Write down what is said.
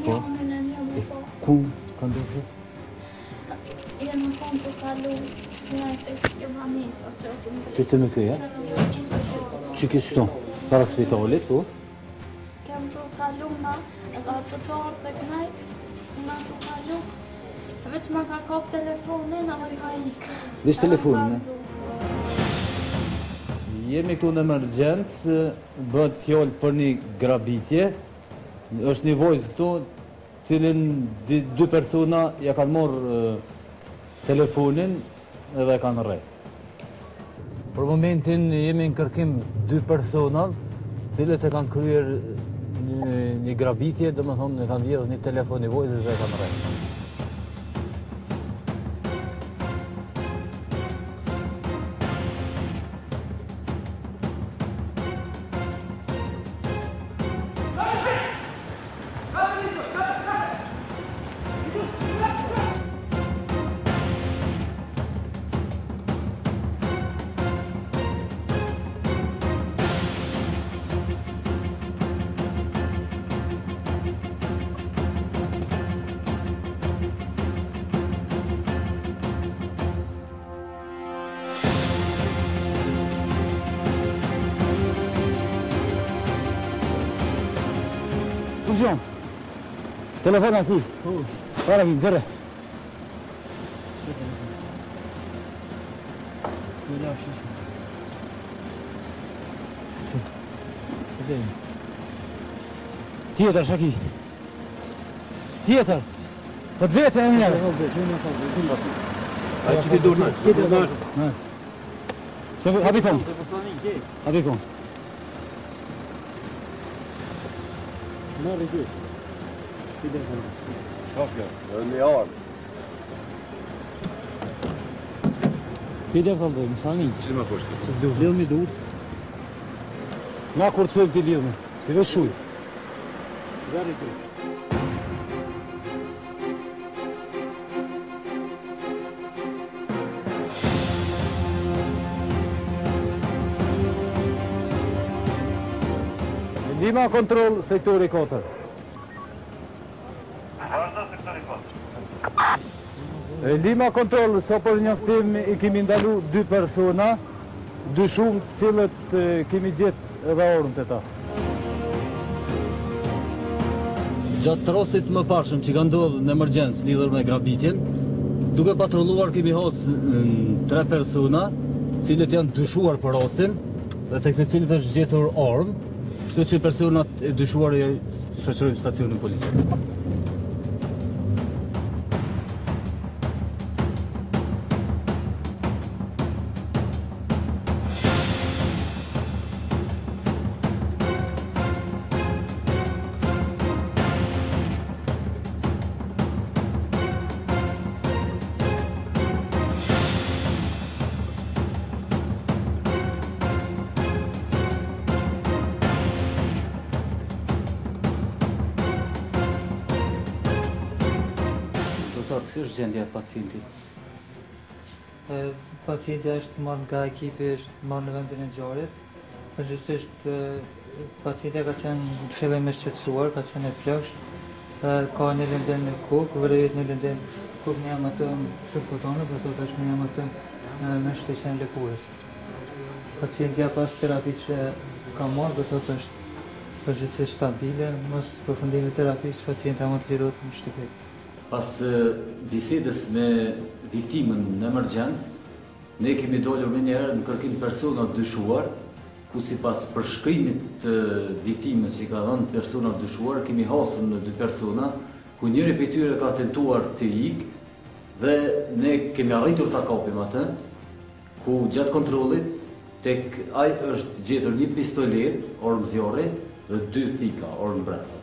Janin e një më po. Ku ka ndodhur? Në fond të kalu një e Vanesa që të më Të të më këja? Që ke shto? Para spitalit, po? Kem të kalu na, edhe atë të orë të kënaj, na të kalu. Veç ma ka kap telefonin edhe ka ikë. Veç telefonin, Jemi këtu në emergjencë, bëhet fjallë për një grabitje. Është një vojzë këtu, cilin dy persona ja kanë morë telefonin edhe kanë rrej. Për momentin jemi në kërkim dy persona, cilët e kanë kryer një grabitje, dhe më thonë e kanë vjedhur një telefon një vojzës dhe e kanë rrej. Fuzion, telefona aqui. Para aqui, zero. Tjetër është aki. Tjetër. Po të vete e njërë. A që ki dur në që? Habikon. Habikon. Marrë dy. Shkafka, edhe një arë. Pide kaldı, misali. Qëllë ma poshtë? Lidhë mi dur. Na kur të thëmë të lidhme, të veç shuj. Gari dy. Lima kontrol sektori 4. Lima kontrol, so për njoftim i kemi ndalu dy persona, dy shumë cilët kemi gjetë edhe orën të ta. Gjatë trosit më pashëm që ka ndodhë në emergjencë lidhur me grabitjen, duke patrulluar kemi hasë 3 persona, cilët janë dyshuar për rastin, dhe tek të cilët është gjetur orën, kështu që personat e dyshuar e shoqërojmë stacionin policisë. Si është gjendja e pacientit? Pacienti është marrë nga ekipi, është marrë në vendin e ngjarjes. Përgjithsisht pacienti ka qenë në fillim me shqetësuar, ka qenë e plagsh, ka një lëndem në kokë, vërejt një lëndem kokë në jam atë subkutane, për të është në jam atë me shtyqen lëkurës. Pacientja pas terapisë që ka marrë, për të është përgjithsisht stabile, mos përfundimi terapisë, pacienta më të lirohet në shtëpi. Pas bisedës me viktimën në emergjencë, ne kemi dolur me njerë në kërkim personat dyshuar, ku si pas përshkrimit të viktimës që ka dhënë personat dyshuar, kemi hasur në 2 persona, ku njëri për tyre ka tentuar të ikë, dhe ne kemi arritur ta kapim atë, ku gjatë kontrollit, tek ai është gjetur një pistolet, orë zjarri, dhe 2 thika, orë mbret.